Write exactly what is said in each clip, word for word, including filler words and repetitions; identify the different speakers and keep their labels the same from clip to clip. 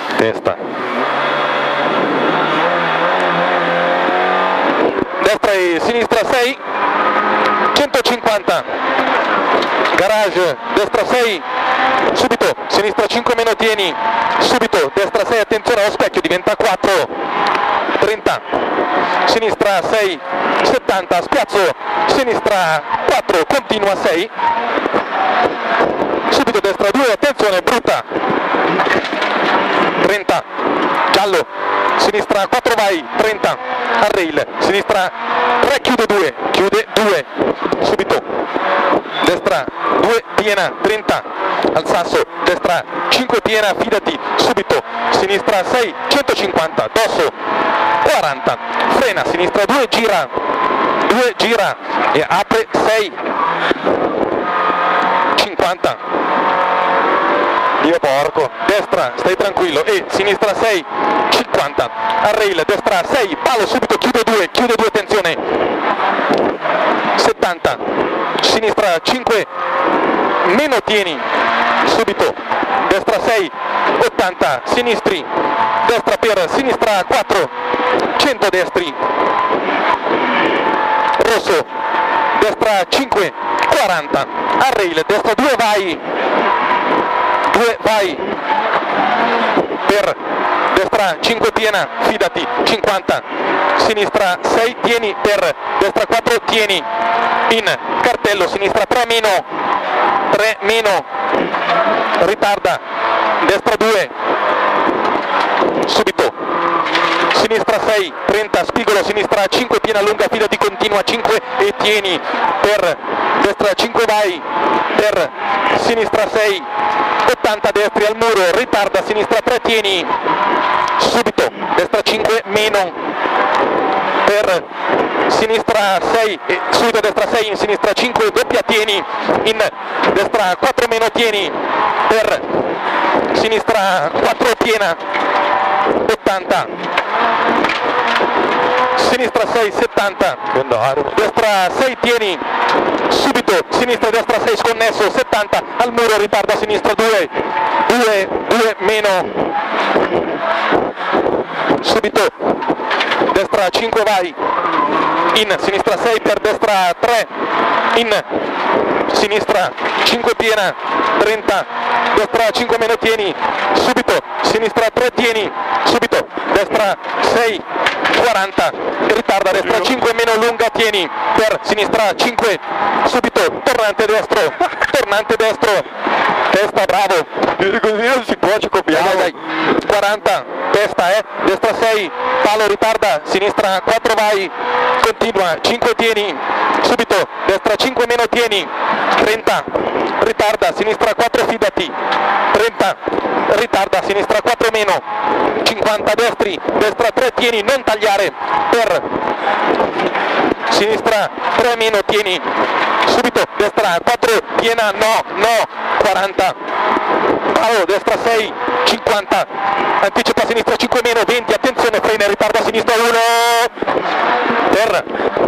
Speaker 1: testa, destra e sinistra sei, centocinquanta, garage, destra sei, subito, sinistra cinque meno tieni, subito, destra sei, attenzione allo specchio, diventa quattro, trenta, sinistra sei, settanta, spiazzo, sinistra quattro, continua sei, subito destra due, attenzione, brutta, trenta, giallo, sinistra quattro vai, trenta, al rail, sinistra tre, chiude due, chiude due, subito, destra due, piena, trenta, al sasso, destra cinque piena, fidati, subito, sinistra sei, centocinquanta, dosso, quaranta, frena, sinistra due, gira, due, gira e apre sei, cinquanta, io porco, destra, stai tranquillo e sinistra sei, cinquanta, al rail, destra sei, palo, subito, chiude due, chiude due, attenzione, settanta, sinistra cinque, meno tieni, subito, destra sei, ottanta, sinistri, destra per sinistra quattro, cento destri, rosso, destra cinque, quaranta, al rail, destra due vai, due vai, per destra cinque piena, fidati, cinquanta, sinistra sei, tieni, per destra quattro, tieni, in cartello, sinistra tre meno, tre meno, ritarda, destra due, subito, sinistra sei, trenta, spigolo, sinistra cinque, piena lunga, fidati, continua, cinque e tieni, per destra cinque vai, per sinistra sei, ottanta, destri al muro, ritarda, sinistra tre, tieni, subito, destra cinque, meno, per sinistra sei, e subito destra sei, in sinistra cinque, doppia tieni, in destra quattro meno tieni, per sinistra quattro piena, ottanta, sinistra sei, settanta, destra sei tieni, subito, sinistra destra sei sconnesso, settanta, al muro, ritarda, sinistra due, due, due meno, subito, destra cinque vai, in sinistra sei, per destra tre, in sinistra cinque piena, trenta, destra cinque meno tieni, subito, sinistra tre tieni, subito, destra sei, quaranta, ritarda, destra cinque meno lunga tieni, per sinistra cinque, subito, tornante destro, tornante destro, testa, bravo, così non si può, ci copiamo, dai, dai. quaranta, testa, eh, destra sei, palo, ritarda, sinistra quattro vai, continua, cinque tieni, subito, destra cinque meno tieni, trenta, ritarda, sinistra quattro fidati, trenta, ritarda, sinistra quattro meno, cinquanta destri, destra tre tieni, non tagliare, per sinistra tre meno tieni, subito, destra quattro piena, no, no, quaranta, palo, destra sei, cinquanta, anticipa sinistra cinque meno, venti, attenzione, frena, ritarda, sinistra uno, per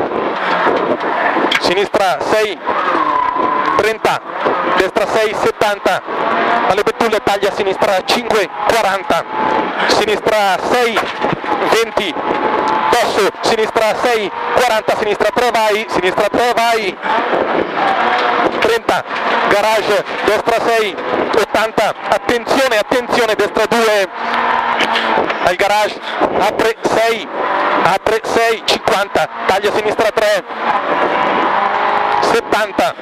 Speaker 1: sinistra sei, trenta, destra sei, settanta, alle betulle taglia, sinistra cinque, quaranta, sinistra sei, venti, dosso, sinistra sei, quaranta, sinistra tre vai, sinistra tre vai, trenta, garage, destra sei, ottanta, attenzione, attenzione, destra due, al garage, apre sei, apre sei, cinquanta, taglia sinistra tre, settanta,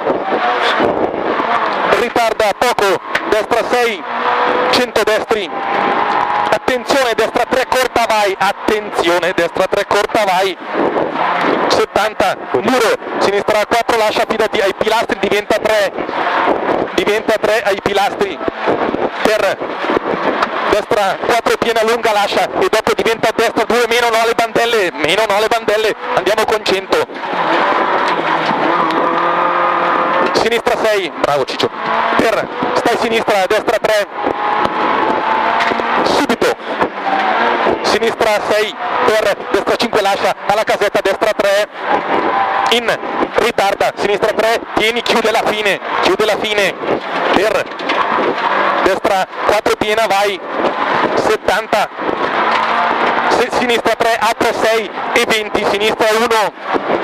Speaker 1: ritarda poco, destra sei, cento destri, attenzione, destra tre corta vai, attenzione, destra tre corta vai, settanta, muro, sinistra quattro lascia, fidati, ai pilastri, diventa tre, diventa tre ai pilastri, per destra quattro piena lunga lascia e dopo diventa destra due meno, no alle bandelle, meno no alle bandelle, andiamo con cento, sinistra sei, bravo Ciccio, per stai sinistra, destra tre, subito, sinistra sei, per destra cinque lascia, alla casetta, destra tre, in, ritarda, sinistra tre, tieni, chiude la fine, chiude la fine, per destra quattro piena vai, settanta, Se, sinistra tre, apre sei e venti, sinistra uno,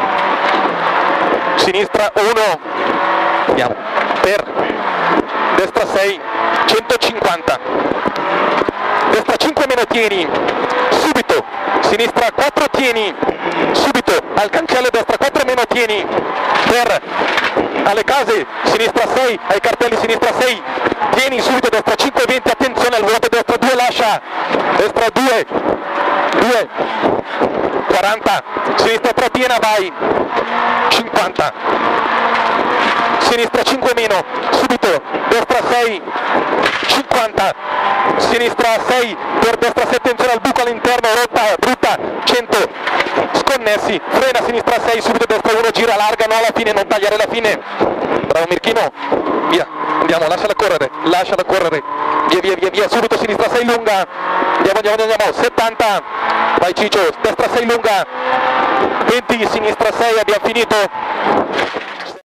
Speaker 1: sinistra uno, andiamo, per, destra sei, centocinquanta, destra cinque meno tieni, subito, sinistra quattro tieni, subito, al cancello destra quattro meno tieni, per, alle case, sinistra sei, ai cartelli sinistra sei, tieni subito, destra cinque venti, attenzione al vuoto, destra due lascia, destra due, due, quaranta, sinistra tre piena, vai, cinquanta, sinistra cinque meno, subito, destra sei, cinquanta, sinistra sei, per destra sei, attenzione al buco all'interno, rotta, brutta, cento, sconnessi, frena, sinistra sei, subito destra uno, gira larga, no alla fine, non tagliare la fine, bravo Mirchino, via, andiamo, lasciala correre, lasciala correre, via via via via, subito sinistra sei lunga, andiamo andiamo andiamo, settanta, vai Ciccio, destra sei lunga, venti, sinistra sei, abbiamo finito.